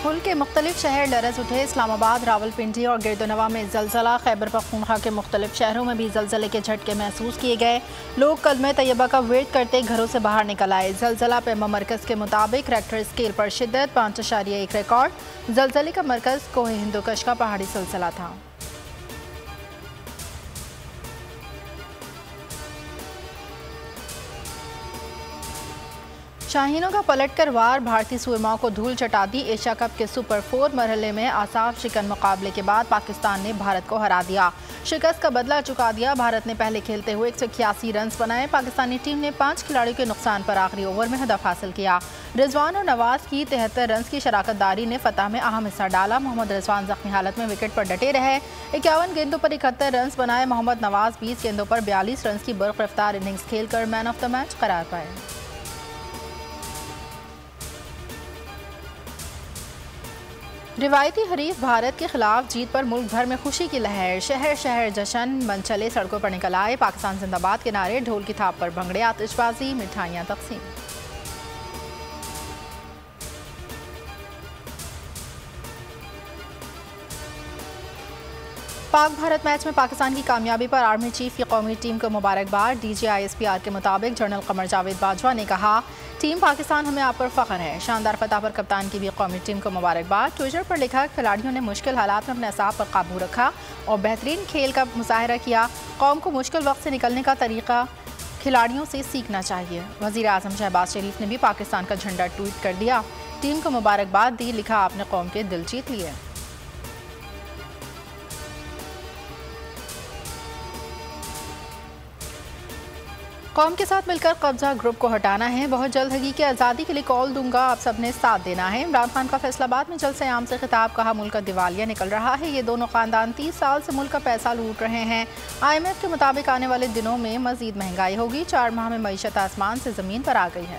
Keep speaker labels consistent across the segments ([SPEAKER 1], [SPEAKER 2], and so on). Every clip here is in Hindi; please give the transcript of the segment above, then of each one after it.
[SPEAKER 1] मुल्क के मुख्तलिफ शहर लरज़ उठे। इस्लामाबाद, रावलपिंडी और गिरदनवा में ज़लज़ला। खैबर पख्तूनख्वा के मुख्तलिफ शहरों में भी ज़लज़ले के झटके महसूस किए गए। लोग कलमे तैयबा का विर्द करते घरों से बाहर निकल आए। ज़लज़ला पेमा मरकज़ के मुताबिक रेक्टर स्केल पर शिद्दत 5.1 रिकॉर्ड। ज़लज़ले का मरकज़ कोह हिंदुकश का पहाड़ी सिलसिला था। शाहीनों का पलटकर वार, भारतीय सुरमाओं को धूल चटा दी। एशिया कप के सुपर 4 मरहले में आसाफ शिकन मुकाबले के बाद पाकिस्तान ने भारत को हरा दिया। शिकस्त का बदला चुका दिया। भारत ने पहले खेलते हुए 181 रन बनाए। पाकिस्तानी टीम ने 5 खिलाड़ियों के नुकसान पर आखिरी ओवर में हदफ हासिल किया। रिजवान और नवाज की 73 रन की शराकतदारी ने फतह में अहम हिस्सा डाला। मोहम्मद रिजवान जख्मी हालत में विकेट पर डटे रहे। 51 गेंदों पर 71 रन बनाए। मोहम्मद नवाज 20 गेंदों पर 42 रन की बर्फ रफ्तार इनिंग्स खेलकर मैन ऑफ द मैच करार पाए। रिवायती हरीफ भारत के खिलाफ जीत पर मुल्क भर में खुशी की लहर। शहर शहर जश्न मनचले सड़कों पर निकल आए। पाकिस्तान जिंदाबाद के नारे, ढोल की थाप पर भंगड़े, आतिशबाजी, मिठाइयां तकसीम। पाक भारत मैच में पाकिस्तान की कामयाबी पर आर्मी चीफ की कौमी टीम को मुबारकबाद। DGISPR के मुताबिक जनरल कमर जावेद बाजवा ने कहा, टीम पाकिस्तान हमें आप पर फ़ख्र है। शानदार फतह पर कप्तान की भी कौमी टीम को मुबारकबाद। ट्विटर पर लिखा, खिलाड़ियों ने मुश्किल हालात में अपने असाब पर काबू रखा और बेहतरीन खेल का मुजाहरा किया। कौम को मुश्किल वक्त से निकलने का तरीका खिलाड़ियों से सीखना चाहिए। वज़ीर आज़म शहबाज शरीफ ने भी पाकिस्तान का झंडा ट्वीट कर दिया, टीम को मुबारकबाद दी। लिखा, आपने कौम के दिल जीत लिए। कौम के साथ मिलकर कब्जा ग्रुप को हटाना है। बहुत जल्द हकीकी आज़ादी के लिए कॉल दूंगा, आप सबने साथ देना है। इमरान खान का फैसलाबाद में जलसे आम से खिताब। कहा, मुल्क का दिवालिया निकल रहा है। ये दोनों खानदान 30 साल से मुल्क का पैसा लूट रहे हैं। IMF के मुताबिक आने वाले दिनों में मजीद महंगाई होगी। 4 माह में मईशत आसमान से ज़मीन पर आ गई है।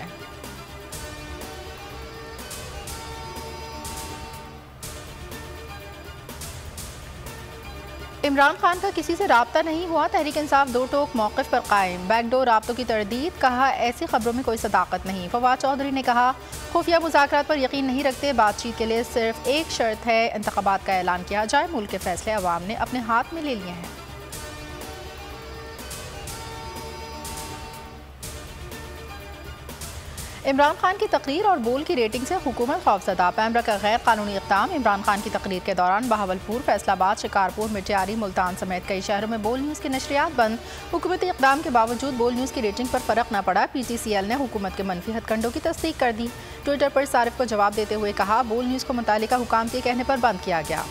[SPEAKER 1] इमरान खान का किसी से राब्ता नहीं हुआ। तहरीक इंसाफ दो टोक मौक़िफ़ पर कायम। बैकडोर राब्तों की तरदीद। कहा, ऐसी खबरों में कोई सदाकत नहीं। फवाद चौधरी ने कहा, खुफिया मुज़ाकरात पर यकीन नहीं रखते। बातचीत के लिए सिर्फ एक शर्त है, इंतखाबात का ऐलान किया जाए। मुल्क के फैसले अवाम ने अपने हाथ में ले लिए हैं। इमरान खान की तकरीर और बोल की रेटिंग से हुकूमत खौफजदा। पैमरा का गैर कानूनी इक़दाम। इमरान खान की तकरीर के दौरान बहावलपुर, फैसलाबाद, शिकारपुर, मिटियारी, मुल्तान समेत कई शहरों में बोल न्यूज़ की नशरियात बंद। हुकूमती इक़दाम के बावजूद बोल न्यूज़ की रेटिंग पर फ़र्क न पड़ा। PTCL ने हुकूमत के मनफी हथकंडों की तस्दीक कर दी। ट्विटर पर सारिफ को जवाब देते हुए कहा, बोल न्यूज़ को मुतालिका हुकाम के कहने पर बंद किया गया।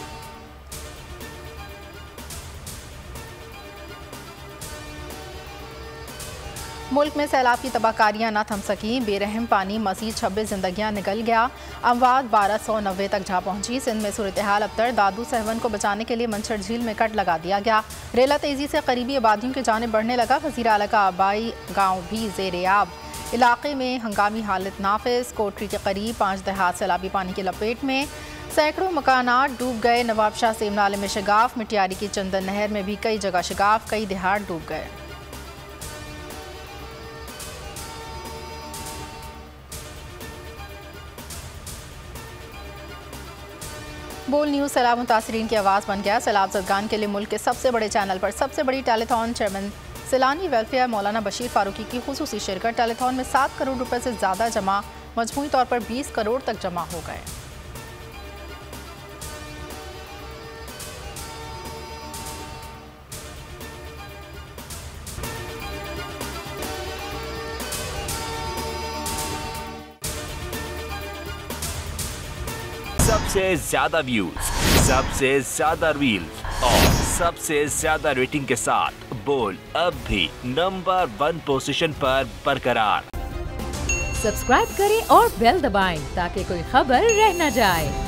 [SPEAKER 1] मुल्क में सैलाब की तबाहकारियां न थम सकीं। बेरहम पानी मज़ीद 26 जिंदगियां निगल गया। अमवात 1290 तक जा पहुंची। सिंध में सूरत हाल अबतर। दादू सहवन को बचाने के लिए मंछर झील में कट लगा दिया गया। रेला तेजी से करीबी आबादियों की जानिब बढ़ने लगा। वज़ीर आला का आबाई गाँव भी ज़ेर-ए-आब। इलाके में हंगामी हालत नाफिज। कोटरी के करीब 5 देहात सैलाबी पानी की लपेट में। सैकड़ों मकानात डूब गए। नवाबशाह सेम नाले में शगाफ। मिटियारी की चंदन नहर में भी कई जगह शगाफ। कई देहात डूब गए। बोल न्यूज़ सैलाब मुतासरीन की आवाज़ बन गया। सैलाब ज़दगान के लिए मुल्क के सबसे बड़े चैनल पर सबसे बड़ी टेलीथॉन। चेयरमैन सैलानी वेलफेयर मौलाना बशीर फारूकी की खुसूसी शिरकत। टेलीथॉन में 7 करोड़ रुपए से ज़्यादा जमा। मजमूई तौर पर 20 करोड़ तक जमा हो गए।
[SPEAKER 2] सबसे ज्यादा व्यूज, सबसे ज्यादा रील्स और सबसे ज्यादा रेटिंग के साथ बोल अब भी नंबर 1 पोजीशन पर बरकरार।
[SPEAKER 3] सब्सक्राइब करें और बेल दबाएं ताकि कोई खबर रह न जाए।